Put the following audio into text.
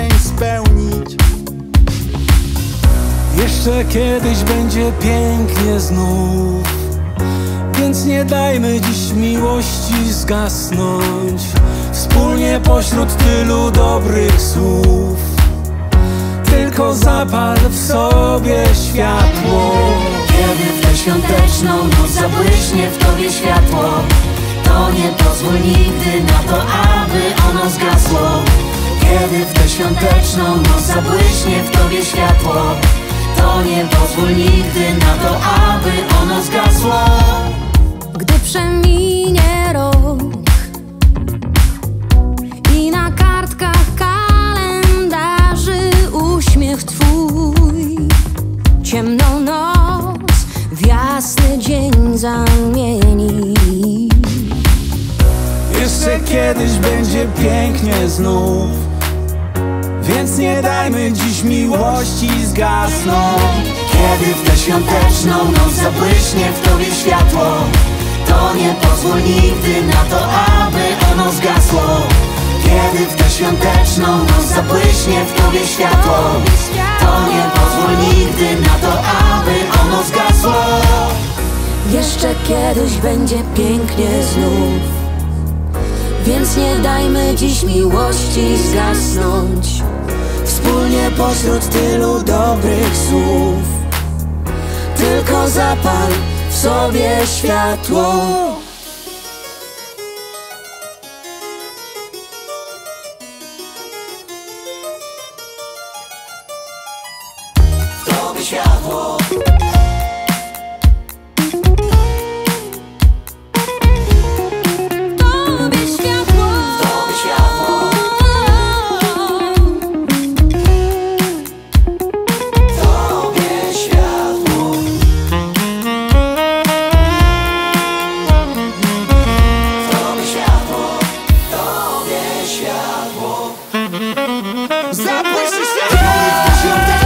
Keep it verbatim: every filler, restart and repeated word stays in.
marzeń spełnić. Jeszcze kiedyś będzie pięknie znów, więc nie dajmy dziś miłości zgasnąć. Wspólnie pośród tylu dobrych słów, tylko zapal w sobie światło. Kiedy w tę świąteczną noc zabłyśnie w tobie światło, to nie pozwól nigdy na to, aby ono zgasło. Kiedy w tę świąteczną noc zabłyśnie w tobie światło, to nie pozwól nigdy na to, aby ono zgasło. Gdy przeminie rok i na kartkach kalendarzy uśmiech twój ciemną noc w jasny dzień zamieni. Jeszcze kiedyś będzie pięknie znów, więc nie dajmy dziś miłości zgasnąć. Kiedy w tę świąteczną noc zabłyśnie w tobie światło, to nie pozwól nigdy na to, aby ono zgasło. Kiedy w tę świąteczną noc zabłyśnie w tobie światło, to nie pozwól nigdy na to, aby ono zgasło. Jeszcze kiedyś będzie pięknie znów, więc nie dajmy dziś miłości zgasnąć. Wspólnie pośród tylu dobrych słów, tylko zapal w sobie światło. W tobie światło. Zabłyśnie światło.